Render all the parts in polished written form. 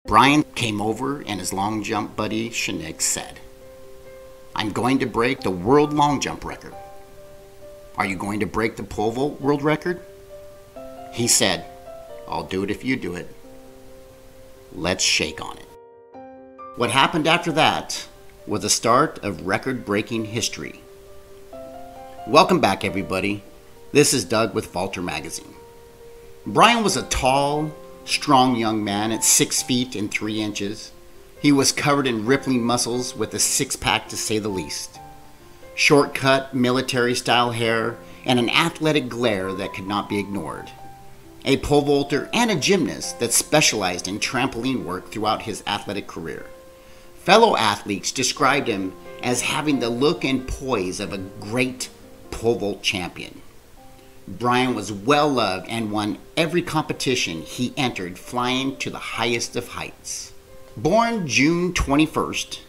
Brian came over and his long jump buddy Jennetta said, "I'm going to break the world long jump record." "Are you going to break the pole vault world record?" He said, "I'll do it if you do it. Let's shake on it." What happened after that was the start of record-breaking history. Welcome back, everybody. This is Doug with Vaulter Magazine. Brian was a tall, strong young man at 6 feet and 3 inches. He was covered in rippling muscles with a six-pack to say the least. Short-cut, military-style hair and an athletic glare that could not be ignored. A pole vaulter and a gymnast that specialized in trampoline work throughout his athletic career. Fellow athletes described him as having the look and poise of a great pole vault champion. Brian was well loved and won every competition he entered, flying to the highest of heights. Born June 21st,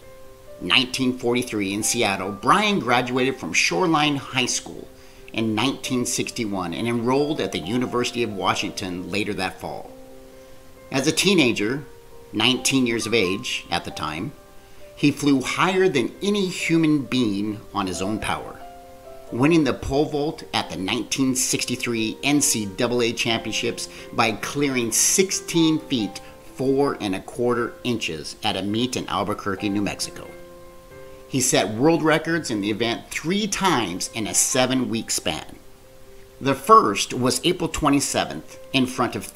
1943 in Seattle, Brian graduated from Shoreline High School in 1961 and enrolled at the University of Washington later that fall. As a teenager, 19 years of age at the time, he flew higher than any human being on his own power, winning the pole vault at the 1963 NCAA Championships by clearing 16 feet 4 1/4 inches at a meet in Albuquerque, New Mexico. He set world records in the event 3 times in a 7-week span. The first was April 27th in front of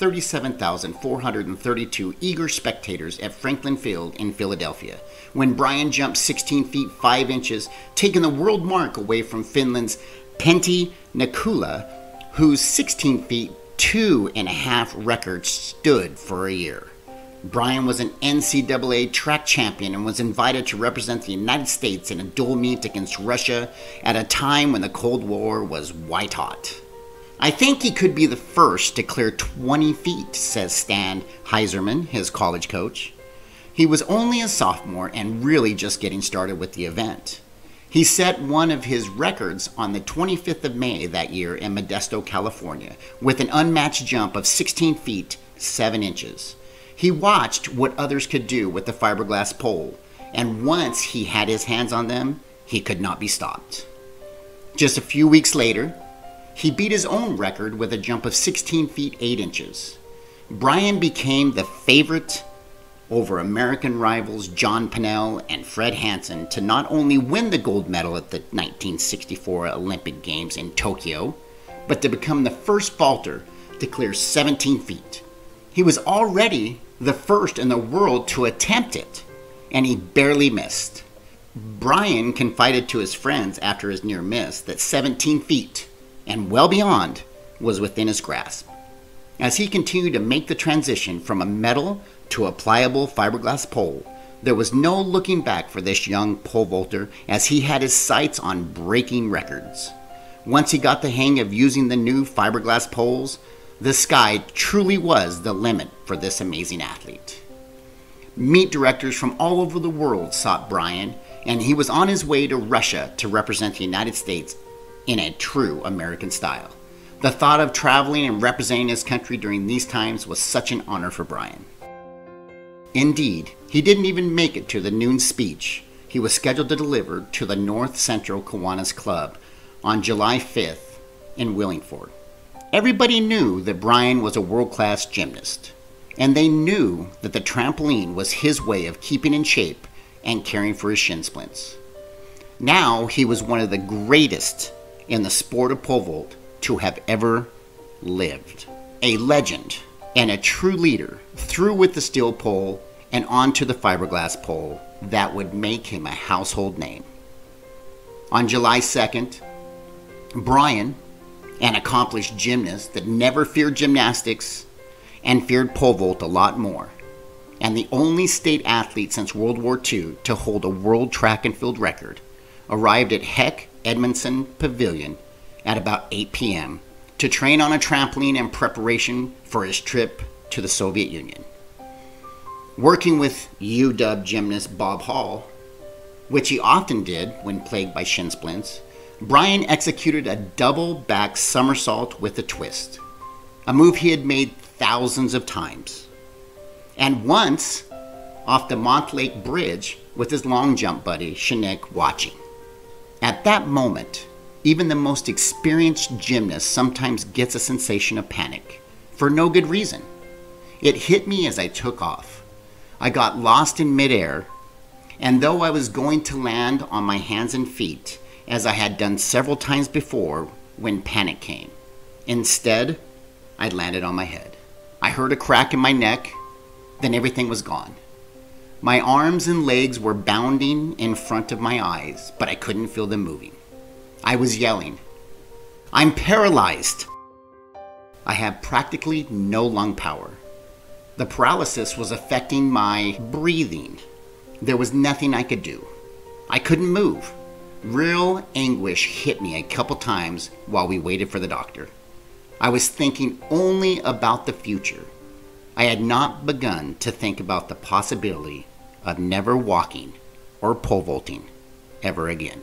37,432 eager spectators at Franklin Field in Philadelphia, when Brian jumped 16 feet 5 inches, taking the world mark away from Finland's Pentti Nakula, whose 16 feet 2 1/2 record stood for a year. Brian was an NCAA track champion and was invited to represent the United States in a dual meet against Russia at a time when the Cold War was white hot. "I think he could be the first to clear 20 feet, says Stan Heiserman, his college coach. He was only a sophomore and really just getting started with the event. He set one of his records on the 25th of May that year in Modesto, California, with an unmatched jump of 16 feet 7 inches. He watched what others could do with the fiberglass pole, and once he had his hands on them, he could not be stopped. Just a few weeks later, he beat his own record with a jump of 16 feet 8 inches. Brian became the favorite over American rivals John Pennell and Fred Hansen to not only win the gold medal at the 1964 Olympic Games in Tokyo, but to become the first vaulter to clear 17 feet. He was already the first in the world to attempt it, and he barely missed. Brian confided to his friends after his near miss that 17 feet and well beyond was within his grasp. As he continued to make the transition from a metal to a pliable fiberglass pole, there was no looking back for this young pole vaulter, as he had his sights on breaking records. Once he got the hang of using the new fiberglass poles, the sky truly was the limit for this amazing athlete. Meet directors from all over the world sought Brian, and he was on his way to Russia to represent the United States in a true American style. The thought of traveling and representing his country during these times was such an honor for Brian. Indeed, he didn't even make it to the noon speech he was scheduled to deliver to the North Central Kiwanis Club on July 5th in Wallingford. Everybody knew that Brian was a world-class gymnast, and they knew that the trampoline was his way of keeping in shape and caring for his shin splints. Now he was one of the greatest in the sport of pole vault to have ever lived. A legend and a true leader, through with the steel pole and onto the fiberglass pole that would make him a household name. On July 2nd, Brian, an accomplished gymnast that never feared gymnastics and feared pole vault a lot more, and the only state athlete since World War II to hold a world track and field record, arrived at Heck Edmondson Pavilion at about 8 p.m. to train on a trampoline in preparation for his trip to the Soviet Union. Working with UW gymnast Bob Hall, which he often did when plagued by shin splints, Brian executed a double back somersault with a twist, a move he had made thousands of times. And once off the Montlake Bridge with his long jump buddy, Shenick, watching. At that moment, even the most experienced gymnast sometimes gets a sensation of panic, for no good reason. It hit me as I took off. I got lost in midair, and though I was going to land on my hands and feet, as I had done several times before when panic came, instead, I landed on my head. I heard a crack in my neck, then everything was gone. My arms and legs were bounding in front of my eyes, but I couldn't feel them moving. I was yelling, "I'm paralyzed!" I had practically no lung power. The paralysis was affecting my breathing. There was nothing I could do. I couldn't move. Real anguish hit me a couple times while we waited for the doctor. I was thinking only about the future. I had not begun to think about the possibility of never walking or pole vaulting ever again.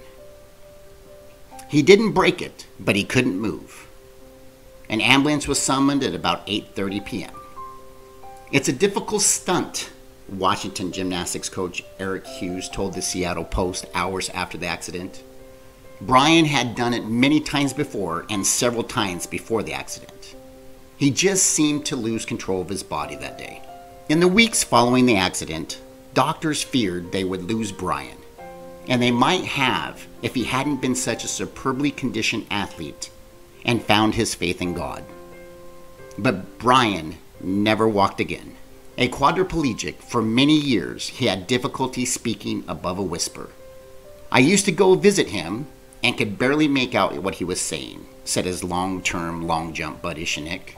He didn't break it, but he couldn't move. An ambulance was summoned at about 8:30 p.m. It's a difficult stunt, Washington gymnastics coach Eric Hughes told the Seattle Post hours after the accident. Brian had done it many times before and several times before the accident. He just seemed to lose control of his body that day. In the weeks following the accident, doctors feared they would lose Brian, and they might have if he hadn't been such a superbly conditioned athlete and found his faith in God. But Brian never walked again. A quadriplegic for many years, he had difficulty speaking above a whisper. I used to go visit him and could barely make out what he was saying, said his long-term long jump buddy Shenick.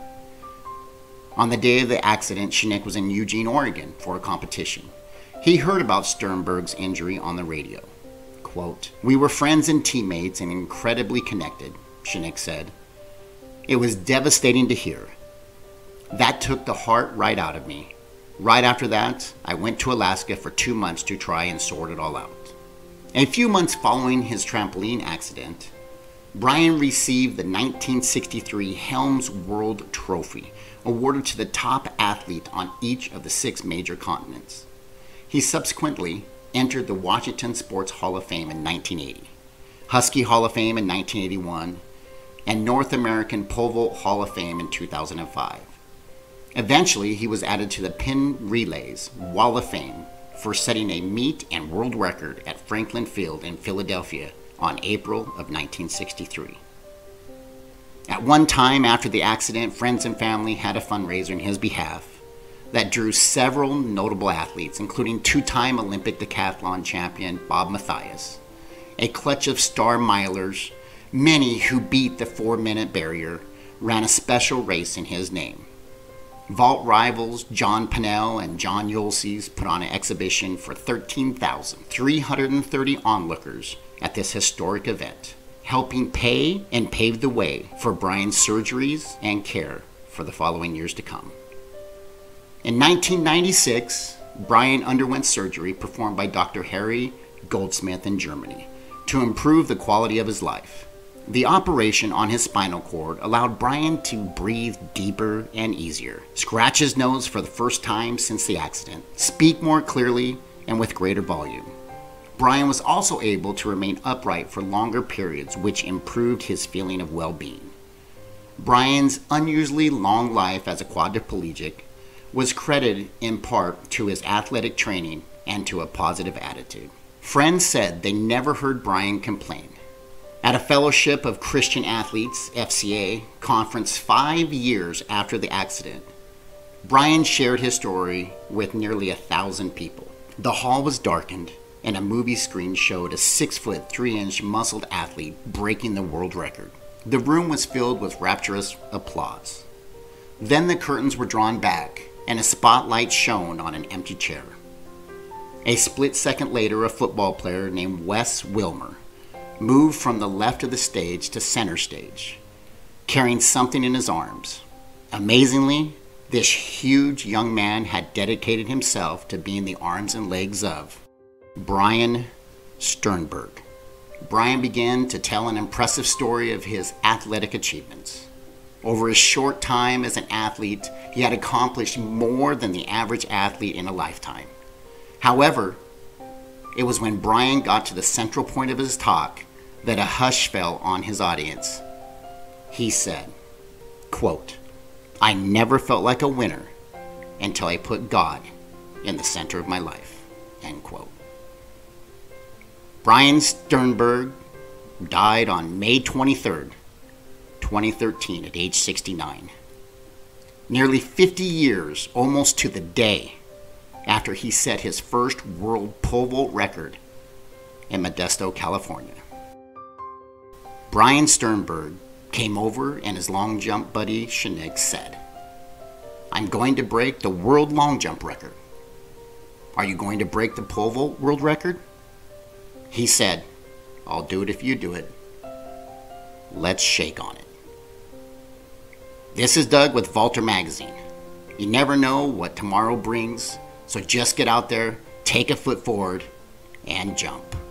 On the day of the accident, Shenick was in Eugene, Oregon for a competition. He heard about Sternberg's injury on the radio. Quote, "We were friends and teammates and incredibly connected," Shenick said. "It was devastating to hear. That took the heart right out of me. Right after that, I went to Alaska for 2 months to try and sort it all out." A few months following his trampoline accident, Brian received the 1963 Helms World Trophy, awarded to the top athlete on each of the 6 major continents. He subsequently entered the Washington Sports Hall of Fame in 1980, Husky Hall of Fame in 1981, and North American Pole Vault Hall of Fame in 2005. Eventually, he was added to the Pin Relays Wall of Fame for setting a meet and world record at Franklin Field in Philadelphia on April of 1963. At one time after the accident, friends and family had a fundraiser in his behalf that drew several notable athletes, including 2-time Olympic decathlon champion Bob Mathias, a clutch of star milers, many who beat the 4-minute barrier, ran a special race in his name. Vault rivals John Pennell and John Yulesy put on an exhibition for 13,330 onlookers at this historic event, helping pay and pave the way for Brian's surgeries and care for the following years to come. In 1996, Brian underwent surgery performed by Dr. Harry Goldsmith in Germany to improve the quality of his life. The operation on his spinal cord allowed Brian to breathe deeper and easier, scratch his nose for the first time since the accident, speak more clearly and with greater volume. Brian was also able to remain upright for longer periods, which improved his feeling of well-being. Brian's unusually long life as a quadriplegic was credited in part to his athletic training and to a positive attitude. Friends said they never heard Brian complain. At a Fellowship of Christian Athletes, FCA, conference 5 years after the accident, Brian shared his story with nearly 1,000 people. The hall was darkened, and a movie screen showed a 6-foot 3-inch muscled athlete breaking the world record. The room was filled with rapturous applause. Then the curtains were drawn back, and a spotlight shone on an empty chair. A split second later, a football player named Wes Wilmer moved from the left of the stage to center stage, carrying something in his arms. Amazingly, this huge young man had dedicated himself to being the arms and legs of Brian Sternberg. Brian began to tell an impressive story of his athletic achievements. Over his short time as an athlete, he had accomplished more than the average athlete in a lifetime. However, it was when Brian got to the central point of his talk that a hush fell on his audience. He said, quote, "I never felt like a winner until I put God in the center of my life," end quote. Brian Sternberg died on May 23rd, 2013 at age 69. Nearly 50 years, almost to the day, after he set his first world pole vault record in Modesto, California. Brian Sternberg came over and his long jump buddy Shanig said, "I'm going to break the world long jump record. Are you going to break the pole vault world record?" He said, "I'll do it if you do it. Let's shake on it." This is Doug with Vaulter Magazine. You never know what tomorrow brings, so just get out there, take a foot forward, and jump.